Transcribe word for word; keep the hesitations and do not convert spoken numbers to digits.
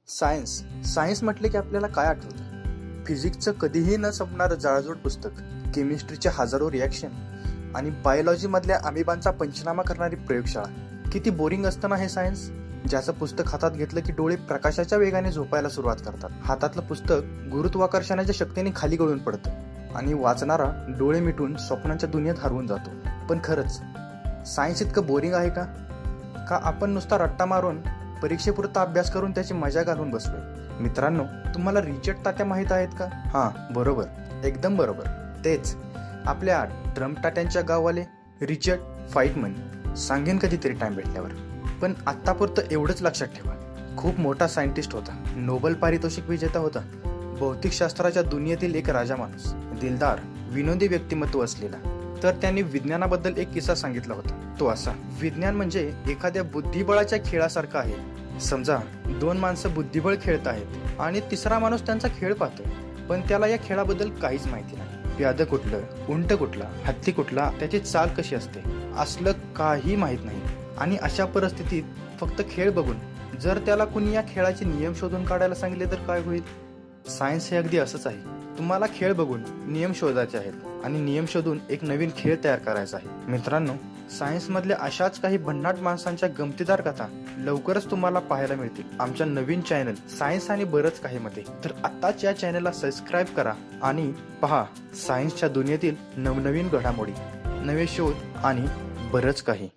Science science म्हटले की आपल्याला काय आठवतं? फिजिक्सचं कधीही न संपणारं जाळजोड पुस्तक, केमिस्ट्रीचे हजारो रिॲक्शन आणि बायोलॉजी मधल्या अमिबांचा पंचनामा करणारी प्रयोगशाळा. किती बोरिंग असतं ना हे सायन्स. ज्याचं पुस्तक हातात घेतलं की डोळे प्रकाशाच्या वेगाने झोपायला सुरुवात करतात. हातातलं पुस्तक गुरुत्वाकर्षणाच्या शक्तीने खाली गळून पडतं आणि वाचणारा डोळे मिटून स्वप्नांच्या दुनियेत हरवून जातो. पण खरंच सायन्स इतकं बोरिंग आहे का? का आपण नुसता रट्टा मारून परीक्षेपुरता अभ्यास करून त्याची मजा घालून बसलोय? मित्रांनो, तुम्हाला रिचर्ड तात्या माहित आहेत का? हा बरोबर, एकदम बरोबर, तेच आपल्या ड्रम टाट्यांच्या गाववाले रिचर्ड फाइटमन. सांगेन कधीतरी टाइम भेटल्यावर. पण आत्तापुरतं एवढंच लक्षात ठेवा, खूप मोठा सायंटिस्ट होता, नोबेल पारितोषिक विजेता होता, भौतिकशास्त्राच्या दुनियेतील एक राजा माणूस, दिलदार विनोदी व्यक्तिमत्व असलेला. तर त्यांनी विज्ञानाबद्दल एक किस्सा सांगितला होता. तो असा: विज्ञान म्हणजे एखाद्या बुद्धिबळाच्या खेळासारखं आहे. समजा दोन माणसं बुद्धिबळ खेळत आहेत आणि तिसरा माणूस त्यांचा खेळ पाहतोय, पण त्याला या खेळाबद्दल काहीच माहिती नाही. प्यादं कुठलं, उंट कुठला, हत्ती कुठला, त्याची चाल कशी असते, असलं काही माहित नाही. आणि अशा परिस्थितीत फक्त खेळ बघून जर त्याला कुणी या खेळाचे नियम शोधून काढायला सांगितले तर काय होईल? सायन्स हे अगदी असंच आहे. तुम्हाला खेळ बघून नियम शोधायचे आहेत आणि नियम शोधून एक नवीन खेळ तयार करायचा आहे. मित्रांनो, सायन्स मधल्या अशाच काही भन्नाट माणसांच्या गमतीदार कथा लवकरच तुम्हाला पाहायला मिळतील आमच्या नवीन चॅनल सायन्स आणि बरंच काही मध्ये. तर आत्ताच या चॅनलला सबस्क्राईब करा आणि पहा सायन्सच्या दुनियेतील नवनवीन घडामोडी, नवे शोध आणि बरंच काही.